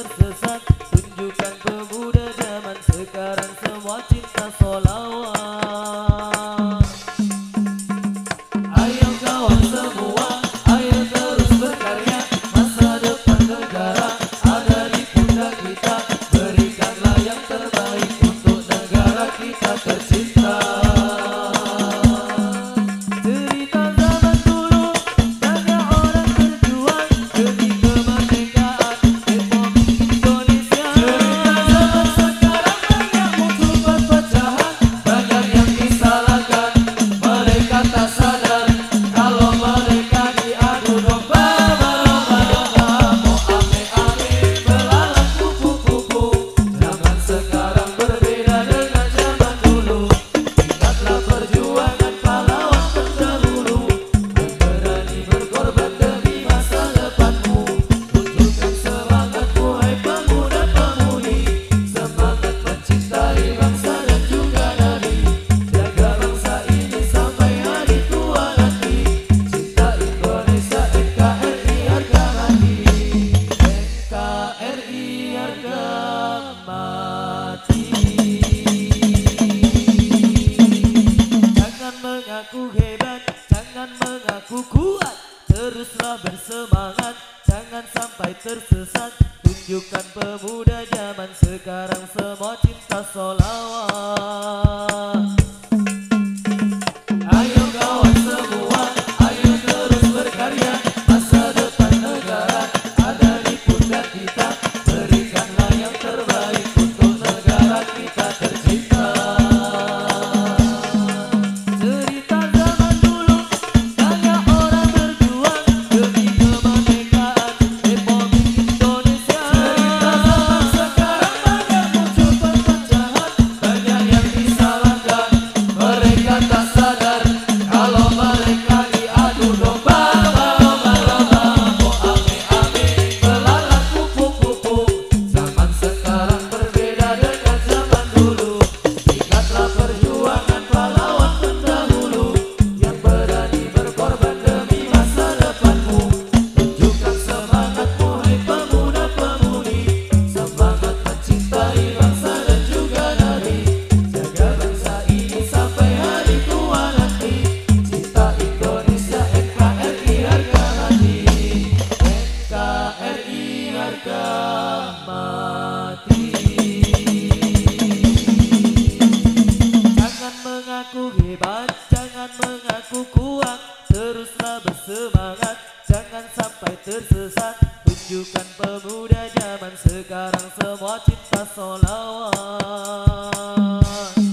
tersesat. Tunjukkan pemuda zaman sekarang semua cinta sholawat. Ayo kawan semua, ayo terus berkarya. Masa depan negara ada di pundak kita. Berikanlah yang terbaik untuk negara kita tercinta. Cerita zaman dulu, banyak orang berjuang demi kemerdekaan Republik Indonesia. Cerita zaman sekarang, banyak muncul perpecahan, banyak yang disalahkan. Mereka tak sadar kalau mereka diadu domba. Lomba-lomba, mau ame-ame, belalang kupu-kupu. Zaman sekarang berbeda dengan zaman dulu. Ingatlah perjuangan pahlawan terdahulu yang berani berkorban demi masa depanmu. Tunjukkan semangatmu, hai pemuda-pemudi. Semangat mencintai bangsa dan juga Nabi. Jaga bangsa ini sampai hari tua nanti. Cinta Indonesia, NKRI harga mati. NKRI harga mati. Jangan mengaku hebat, jangan mengaku kuat. Teruslah bersemangat, jangan sampai tersesat. Tunjukkan pemuda zaman sekarang semua cinta sholawat. Ayo kawan semua, ayo terus berkarya. Masa depan negara ada di pundak kita. Berikanlah yang terbaik untuk negara kita tercinta. Cerita zaman dulu, banyak orang berjuang demi kemerdekaan Republik Indonesia. Cerita zaman sekarang, banyak muncul perpecahan, banyak yang disalahkan. Mereka tak sadar kalau mereka diadu domba. Lomba-lomba, mau ame-ame, belalang kupu-kupu. Zaman sekarang berbeda dengan zaman dulu. Ingatlah perjuangan pahlawan terdahulu yang berani berkorban demi masa depanmu. Tunjukkan semangatmu, hai pemuda-pemudi. Semangat mencintai bangsa dan juga Nabi. Jaga bangsa ini sampai hari tua nanti. Cinta Indonesia, NKRI harga mati. NKRI harga mati. Jangan mengaku hebat, jangan mengaku kuat. Teruslah bersemangat, jangan sampai tersesat. Tunjukkan pemuda zaman sekarang semua cinta sholawat.